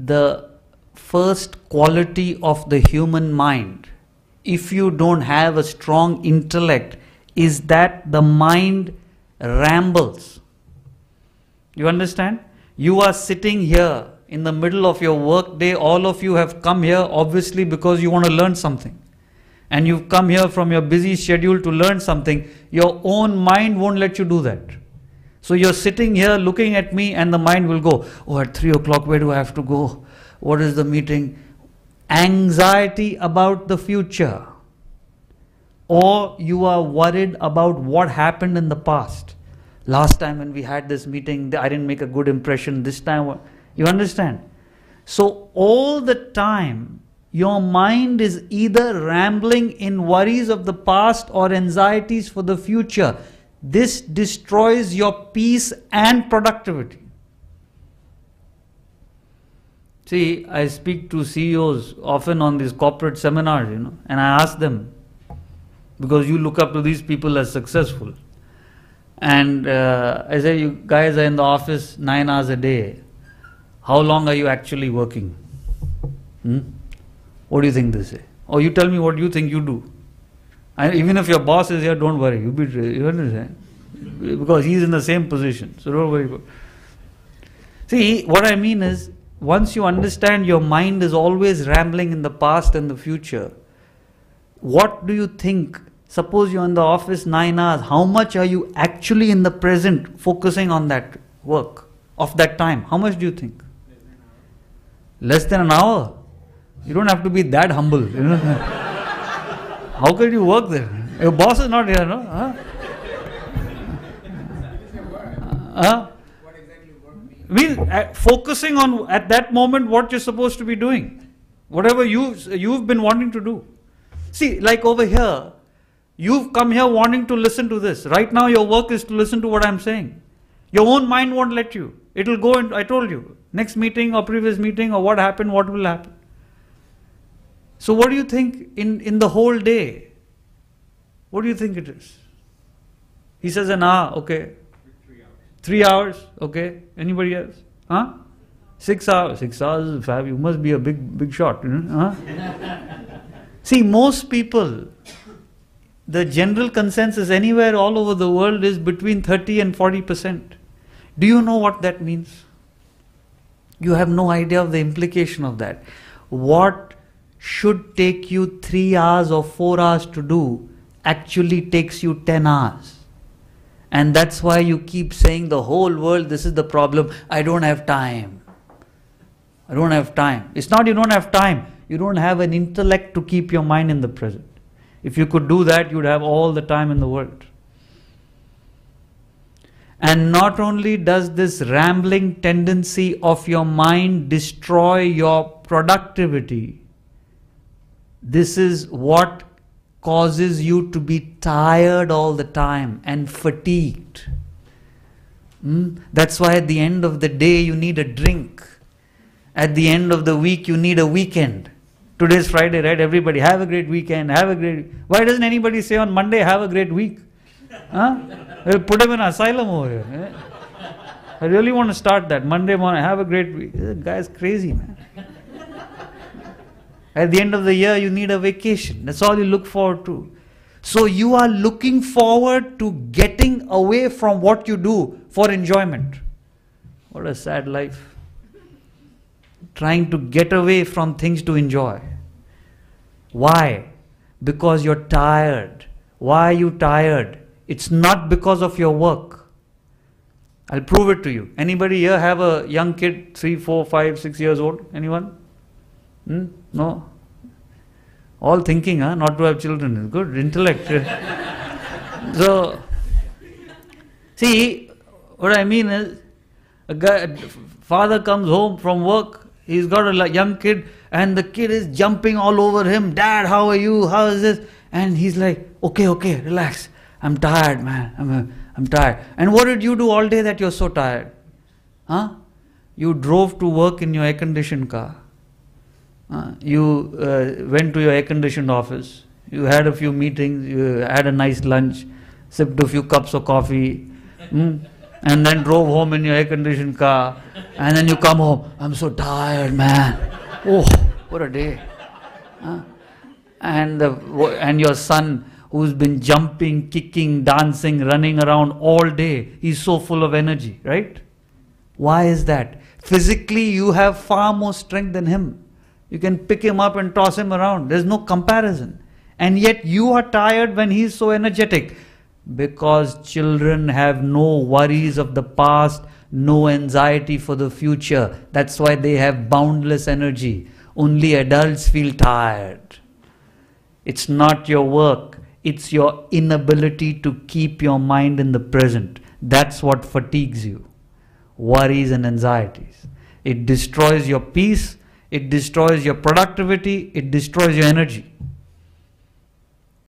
the first quality of the human mind, if you don't have a strong intellect, is that the mind rambles. You understand? You are sitting here in the middle of your work day. All of you have come here obviously because you want to learn something. And you've come here from your busy schedule to learn something. Your own mind won't let you do that. So you're sitting here looking at me and the mind will go, oh, at 3 o'clock, where do I have to go? What is the meeting? Anxiety about the future. Or you are worried about what happened in the past. Last time when we had this meeting, I didn't make a good impression. This time, you understand? So all the time, your mind is either rambling in worries of the past or anxieties for the future. This destroys your peace and productivity. See, I speak to CEOs often on these corporate seminars, and I ask them, because you look up to these people as successful. And I say, you guys are in the office 9 hours a day. How long are you actually working? What do you think they say? Or you tell me what you think you do. Even if your boss is here, don't worry. You understand? Because he's in the same position. So don't worry about it. See, what I mean is, once you understand your mind is always rambling in the past and the future, what do you think? Suppose you're in the office 9 hours. How much are you actually in the present focusing on that work of that time? How much do you think? Less than an hour. You don't have to be that humble. How can you work there? Your boss is not here, no? What exactly work means? Focusing on at that moment what you're supposed to be doing. Whatever you've been wanting to do. See, like over here, you've come here wanting to listen to this. Right now your work is to listen to what I'm saying. Your own mind won't let you. It'll go and I told you, next meeting or previous meeting or what happened, what will happen. So what do you think in the whole day? What do you think it is? He says an hour, okay. 3 hours, okay. Anybody else? 6 hours. 6 hours is fab. You must be a big shot. See, most people, the general consensus anywhere all over the world is between 30 and 40%. Do you know what that means? You have no idea of the implication of that. What should take you 3 hours or 4 hours to do actually takes you 10 hours. And that's why you keep saying the whole world, this is the problem, I don't have time. I don't have time. It's not you don't have time. You don't have an intellect to keep your mind in the present. If you could do that, you'd have all the time in the world. And not only does this rambling tendency of your mind destroy your productivity, this is what causes you to be tired all the time and fatigued. That's why at the end of the day you need a drink. At the end of the week you need a weekend. Today's Friday, right? Everybody have a great weekend, have a great... Why doesn't anybody say on Monday, have a great week? We'll put him in asylum over here. I really want to start that. Monday morning, have a great week. This guy's crazy, man. At the end of the year, you need a vacation. That's all you look forward to. So you are looking forward to getting away from what you do for enjoyment. What a sad life. Trying to get away from things to enjoy. Why? Because you're tired. Why are you tired? It's not because of your work. I'll prove it to you. Anybody here have a young kid, 3, 4, 5, 6 years old? Anyone? No? All thinking, not to have children. Good, intellect. So, see, what I mean is, father comes home from work, he's got a young kid, and the kid is jumping all over him. Dad, how are you? How is this? And he's like, okay, relax. I'm tired, man. I'm tired. And what did you do all day that you're so tired? You drove to work in your air-conditioned car. You went to your air-conditioned office. You had a few meetings. You had a nice lunch. Sipped a few cups of coffee. and then drove home in your air-conditioned car, and then you come home, I'm so tired, man. Oh, what a day. Huh? And your son, who's been jumping, kicking, dancing, running around all day, he's so full of energy, right? Why is that? Physically, you have far more strength than him. You can pick him up and toss him around. There's no comparison. And yet you are tired when he's so energetic. Because children have no worries of the past, no anxiety for the future. That's why they have boundless energy. Only adults feel tired. It's not your work. It's your inability to keep your mind in the present. That's what fatigues you. Worries and anxieties. It destroys your peace. It destroys your productivity. It destroys your energy.